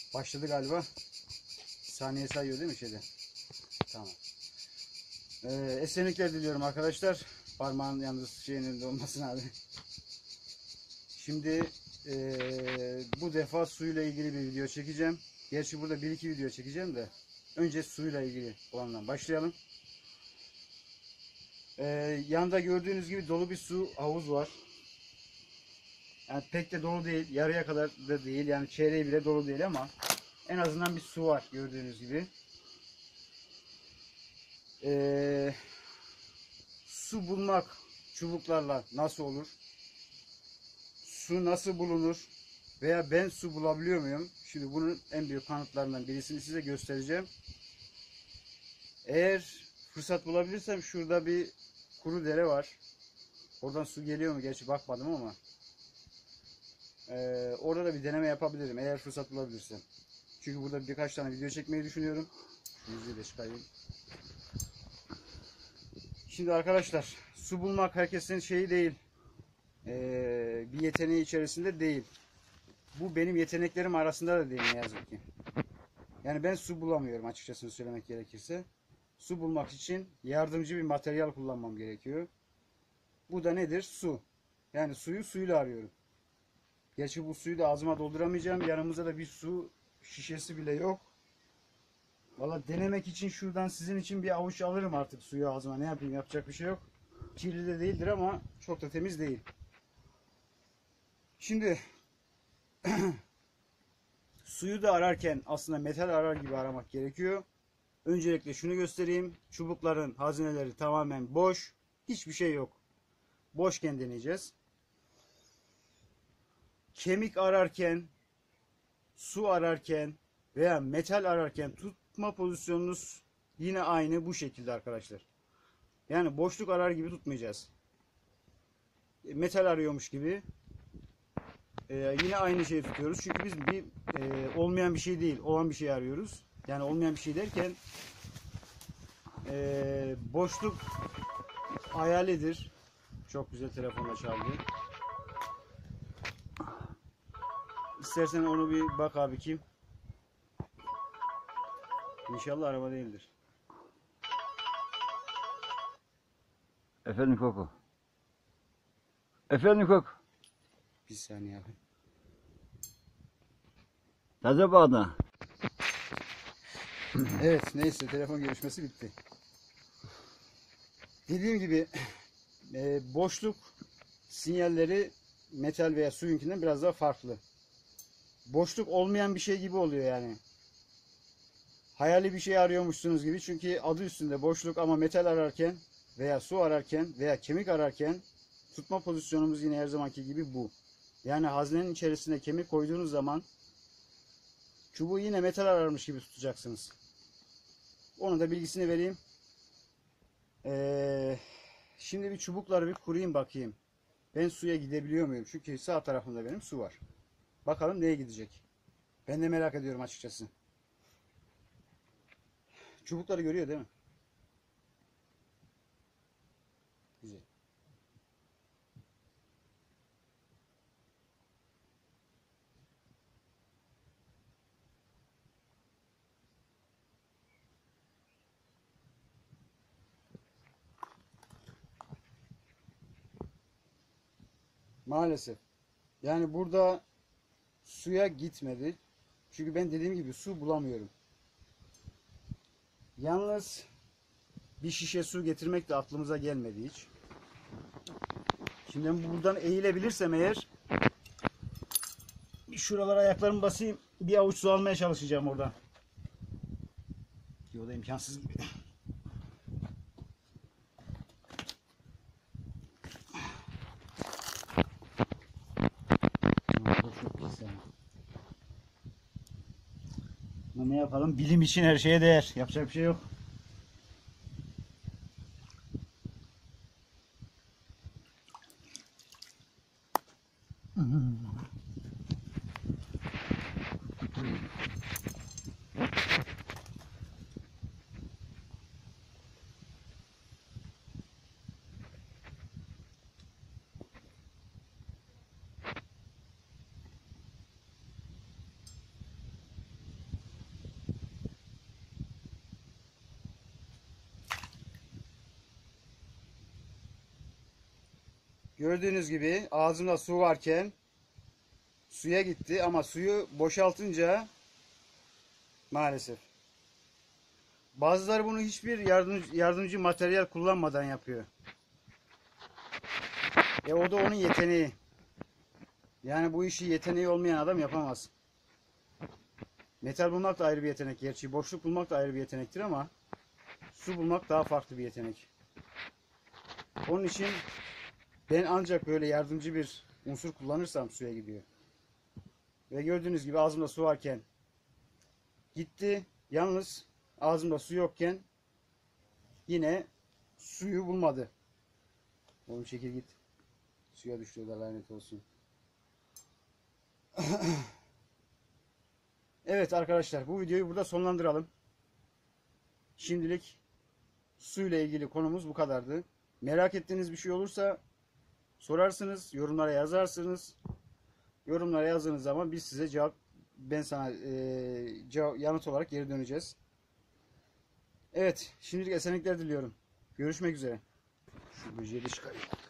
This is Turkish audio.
Başladı galiba. Saniye sayıyor değil mi şeyde? Tamam. Esenlikler diliyorum arkadaşlar. Parmağın yalnız şeyin önünde olmasın abi. Şimdi bu defa suyla ilgili bir video çekeceğim. Gerçi burada bir iki video çekeceğim de. Önce suyla ilgili olandan başlayalım. Yanda gördüğünüz gibi dolu bir su havuz var. Yani pek de dolu değil. Yarıya kadar da değil. Yani çeyreği bile dolu değil ama en azından bir su var gördüğünüz gibi. Su bulmak çubuklarla nasıl olur? Su nasıl bulunur? Veya ben su bulabiliyor muyum? Şimdi bunun en büyük kanıtlarından birisini size göstereceğim. Eğer fırsat bulabilirsem şurada bir kuru dere var. Oradan su geliyor mu? Gerçi bakmadım ama. Orada da bir deneme yapabilirim eğer fırsat bulabilirsem. Çünkü burada birkaç tane video çekmeyi düşünüyorum. Şu müziği de çıkarayım. Şimdi arkadaşlar, su bulmak herkesin şeyi değil. Bir yeteneği içerisinde değil. Bu benim yeteneklerim arasında da değil ne yazık ki. Yani ben su bulamıyorum açıkçası söylemek gerekirse. Su bulmak için yardımcı bir materyal kullanmam gerekiyor. Bu da nedir? Su. Yani suyu suyla arıyorum. Gerçi bu suyu da ağzıma dolduramayacağım. Yanımızda da bir su şişesi bile yok. Valla denemek için şuradan sizin için bir avuç alırım artık suyu ağzıma. Ne yapayım? Yapacak bir şey yok. Kirli de değildir ama çok da temiz değil. Şimdi suyu da ararken aslında metal arar gibi aramak gerekiyor. Öncelikle şunu göstereyim. Çubukların hazineleri tamamen boş. Hiçbir şey yok. Boşken deneyeceğiz. Kemik ararken, su ararken veya metal ararken tutma pozisyonunuz yine aynı bu şekilde arkadaşlar. Yani boşluk arar gibi tutmayacağız. Metal arıyormuş gibi yine aynı şeyi tutuyoruz. Çünkü biz bir olmayan bir şey değil, olan bir şey arıyoruz. Yani olmayan bir şey derken boşluk hayalidir. Çok güzel telefonla çaldı. İstersen onu bir bak abi kim? İnşallah araba değildir. Efendim Koko. Efendim Koko. Bir saniye abi. Taze bağda. Evet neyse telefon görüşmesi bitti. Dediğim gibi boşluk sinyalleri metal veya suyunkinden biraz daha farklı. Boşluk olmayan bir şey gibi oluyor yani. Hayali bir şey arıyormuşsunuz gibi. Çünkü adı üstünde boşluk ama metal ararken veya su ararken veya kemik ararken tutma pozisyonumuz yine her zamanki gibi bu. Yani haznenin içerisine kemik koyduğunuz zaman çubuğu yine metal ararmış gibi tutacaksınız. Onun da bilgisini vereyim. Şimdi bir çubukları bir kurayım bakayım. Ben suya gidebiliyor muyum? Çünkü sağ tarafımda benim su var. Bakalım neye gidecek? Ben de merak ediyorum açıkçası. Çubukları görüyor değil mi? Güzel. Maalesef. Yani burada suya gitmedi. Çünkü ben dediğim gibi su bulamıyorum. Yalnız bir şişe su getirmek de aklımıza gelmedi hiç. Şimdi ben buradan eğilebilirsem eğer şuralara ayaklarımı basayım, bir avuç su almaya çalışacağım oradan. Ki o da imkansız gibi. Ne yapalım? Bilim için her şeye değer. Yapacak bir şey yok. Gördüğünüz gibi ağzımda su varken suya gitti ama suyu boşaltınca maalesef. Bazıları bunu hiçbir yardımcı materyal kullanmadan yapıyor. O da onun yeteneği. Yani bu işi yeteneği olmayan adam yapamaz. Metal bulmak da ayrı bir yetenek. Gerçi boşluk bulmak da ayrı bir yetenektir ama su bulmak daha farklı bir yetenek. Onun için ben ancak böyle yardımcı bir unsur kullanırsam suya gidiyor. Ve gördüğünüz gibi ağzımda su varken gitti. Yalnız ağzımda su yokken yine suyu bulmadı. Oğlum çekil git. Suya düştü, o da lanet olsun. Evet arkadaşlar, bu videoyu burada sonlandıralım. Şimdilik su ile ilgili konumuz bu kadardı. Merak ettiğiniz bir şey olursa sorarsınız, yorumlara yazarsınız. Yorumlara yazdığınız zaman biz size ben sana yanıt olarak geri döneceğiz. Evet, şimdilik esenlikler diliyorum. Görüşmek üzere. Şu böceği de çıkarayım.